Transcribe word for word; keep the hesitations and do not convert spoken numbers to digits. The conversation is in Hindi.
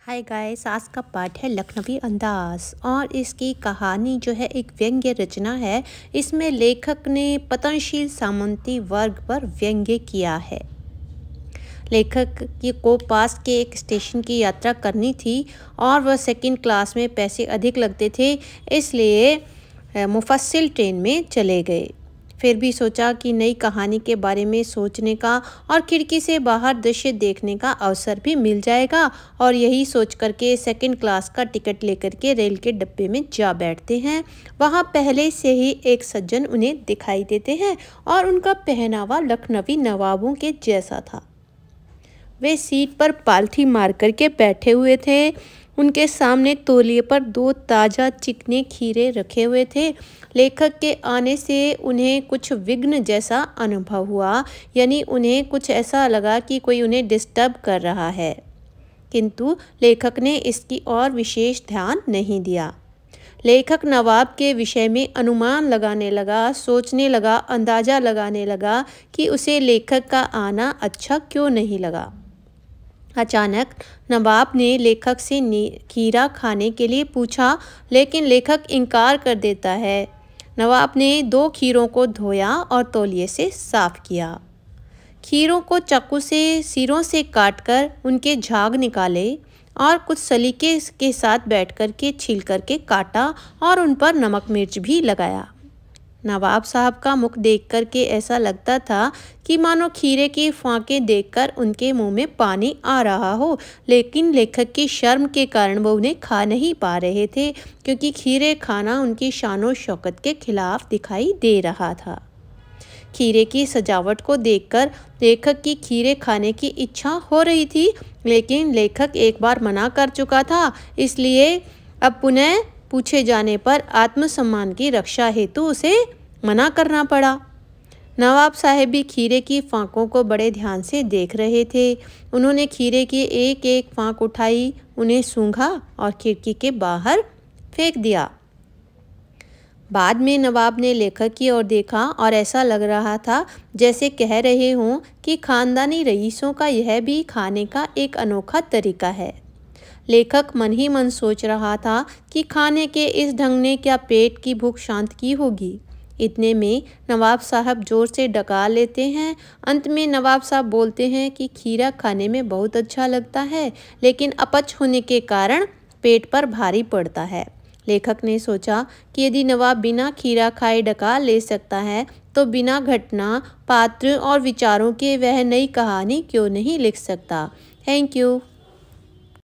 हाय गाइस, आज का पाठ है लखनवी अंदाज और इसकी कहानी जो है एक व्यंग्य रचना है। इसमें लेखक ने पतनशील सामंती वर्ग पर व्यंग्य किया है। लेखक की को पास के एक स्टेशन की यात्रा करनी थी और वह सेकंड क्लास में पैसे अधिक लगते थे, इसलिए मुफस्सिल ट्रेन में चले गए। फिर भी सोचा कि नई कहानी के बारे में सोचने का और खिड़की से बाहर दृश्य देखने का अवसर भी मिल जाएगा, और यही सोच करके सेकंड क्लास का टिकट लेकर के रेल के डब्बे में जा बैठते हैं। वहाँ पहले से ही एक सज्जन उन्हें दिखाई देते हैं और उनका पहनावा लखनवी नवाबों के जैसा था। वे सीट पर पालथी मार करके बैठे हुए थे। उनके सामने तौलिए पर दो ताज़ा चिकने खीरे रखे हुए थे। लेखक के आने से उन्हें कुछ विघ्न जैसा अनुभव हुआ, यानी उन्हें कुछ ऐसा लगा कि कोई उन्हें डिस्टर्ब कर रहा है, किंतु लेखक ने इसकी और विशेष ध्यान नहीं दिया। लेखक नवाब के विषय में अनुमान लगाने लगा, सोचने लगा, अंदाज़ा लगाने लगा कि उसे लेखक का आना अच्छा क्यों नहीं लगा। अचानक नवाब ने लेखक से खीरा खाने के लिए पूछा, लेकिन लेखक इनकार कर देता है। नवाब ने दो खीरों को धोया और तौलिए से साफ किया। खीरों को चाकू से सिरों से काटकर उनके झाग निकाले और कुछ सलीके के साथ बैठकर के छील करके काटा और उन पर नमक मिर्च भी लगाया। नवाब साहब का मुख देखकर के ऐसा लगता था कि मानो खीरे की फांकें देखकर उनके मुंह में पानी आ रहा हो, लेकिन लेखक की शर्म के कारण वो उन्हें खा नहीं पा रहे थे, क्योंकि खीरे खाना उनकी शानो शौकत के खिलाफ दिखाई दे रहा था। खीरे की सजावट को देखकर लेखक की खीरे खाने की इच्छा हो रही थी, लेकिन लेखक एक बार मना कर चुका था, इसलिए अब पुनः पूछे जाने पर आत्मसम्मान की रक्षा हेतु उसे मना करना पड़ा। नवाब साहब भी खीरे की फांकों को बड़े ध्यान से देख रहे थे। उन्होंने खीरे की एक एक फांक उठाई, उन्हें सूंघा और खिड़की के बाहर फेंक दिया। बाद में नवाब ने लेखक की ओर देखा और ऐसा लग रहा था जैसे कह रहे हों कि खानदानी रईसों का यह भी खाने का एक अनोखा तरीका है। लेखक मन ही मन सोच रहा था कि खाने के इस ढंग ने क्या पेट की भूख शांत की होगी। इतने में नवाब साहब जोर से डकार लेते हैं। अंत में नवाब साहब बोलते हैं कि खीरा खाने में बहुत अच्छा लगता है, लेकिन अपच होने के कारण पेट पर भारी पड़ता है। लेखक ने सोचा कि यदि नवाब बिना खीरा खाए डकार ले सकता है, तो बिना घटना, पात्र और विचारों के वह नई कहानी क्यों नहीं लिख सकता। Thank you.